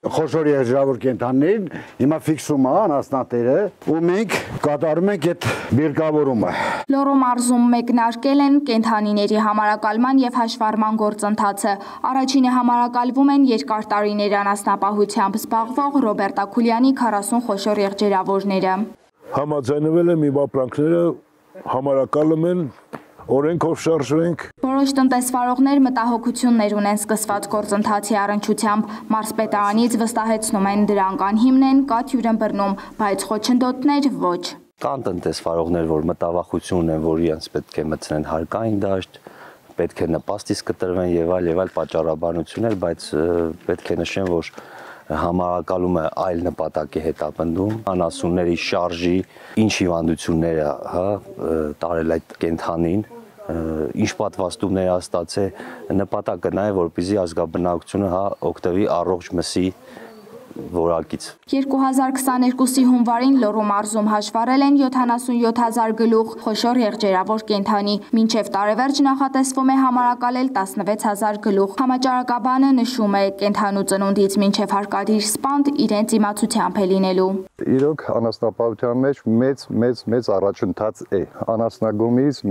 Խոշոր երջավոր կենդանիներին հիմա ֆիքսում է անասնատերը ու մենք կատարում ենք այդ բերկավորումը։ Լոռու մարզում մեկնարկել են կենդանիների համարակալման եւ հաշվառման գործընթացը։ Առաջինը համարակալվում են երկար տարիներ անասնապահությամբ զբաղվող Ռոբերտ Աքուլյանի 40 խոշոր եղջերավորները։ Համաձայնվել եմ իմ ապրանքները համարակալում են օրենքով շարժվենք։ Որոշ տնտեսվարողներ մտահոգություններ ունեն սկսված գործընթացի առնչությամբ, մարզպետարանից վստահեցնում են դրանք անհիմն են, կաթ հյուրն բռնում, բայց խոչընդոտներ ոչ։ Կան տնտեսվարողներ, որ մտավախություն ունեն, որ իրենց պետք է մտցնեն հարկային դաշտ, պետք է նպաստից կտրվեն եւ այլ պատճառաբանություններ, բայց պետք է նշեմ, որ համարակալումը այլ նպատակ է հետապնդում, անասունների շարժի, ինչ հիվանդություններ է տարել այդ կենդանին, ինչ պատվաստումներ ստացե, նպատակը նա է, որպեսզի ազգաբնակությունը օգտվի առողջ մսի որակից։ 2022-ի հունվարին Լոռու մարզում հաշվառել են 77,000 գլուխ խոշոր եղջերավոր կենդանի, մինչև տարեվերջ նախատեսվում է համարակալել 16,000 գլուխ։ Համաճարակաբանը նշում է, կենդանու ծնունդից մինչև հարկադիր սպանդ իրենց իմացությամբ է լինելու։ Իրոք անասնապահության մեջ մեծ առաջընթաց է անասնագումից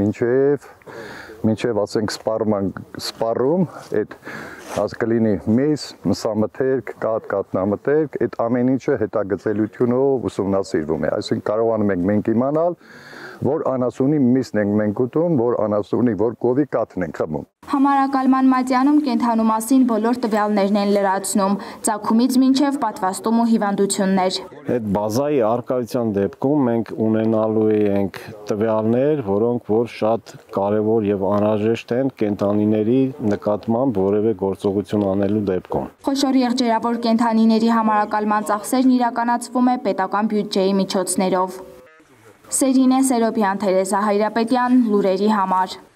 մինչև ասենք սպառում այդ կլինի մեզ, մսամթերք, կատնամթերք, այդ ամեն ինչը հետագծելությունով ուսումնասիրվում է, այսինքն կարողանում ենք մենք իմանալ, որ անասունի միսն ենք մենք ուտում, որ անասունի որ կովի կաթն ենք խմում։ Համարակալման մատյանում կենդանու մասին բոլոր տվյալներն են լրացնում, ծագումից մինչև պատվաստում ու հիվանդություններ։ Այդ բազայի արկայության դեպքում մենք ունենալու ենք տվյալներ, որոնք որ շատ կարևոր եւ անհրաժեշտ են կենդանիների նկատմամբ որևէ գործողություն անելու դեպքում։ Խոշոր եղջերավոր կենդանիների համարակալման ծախսերն իրականացվում է պետական բյուջեի միջոցներով։ Սերինե Սերոբյան, Թերեզա Հայրապետյան, լուրերի համար։